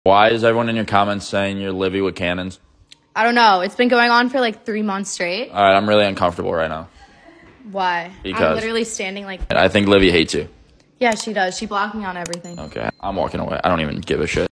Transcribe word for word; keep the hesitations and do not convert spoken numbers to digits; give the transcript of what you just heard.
Why is everyone in your comments saying you're Livvy with cannons? I don't know. It's been going on for like three months straight. All right, I'm really uncomfortable right now. Why? Because I'm literally standing like... I think Livvy hates you. Yeah, she does. She blocked me on everything. Okay, I'm walking away. I don't even give a shit.